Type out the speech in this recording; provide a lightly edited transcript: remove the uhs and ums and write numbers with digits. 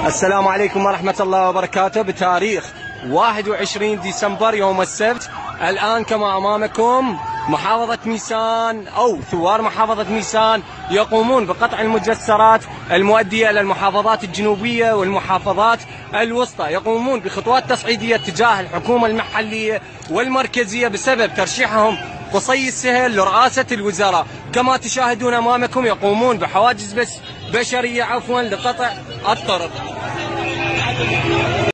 السلام عليكم ورحمة الله وبركاته. بتاريخ 21 ديسمبر يوم السبت، الآن كما أمامكم محافظة ميسان أو ثوار محافظة ميسان يقومون بقطع المجسرات المؤدية إلى المحافظات الجنوبية والمحافظات الوسطى، يقومون بخطوات تصعيدية تجاه الحكومة المحلية والمركزية بسبب ترشيحهم قصي السهل لرئاسة الوزراء. كما تشاهدون أمامكم يقومون بحواجز بشرية لقطع الطرق.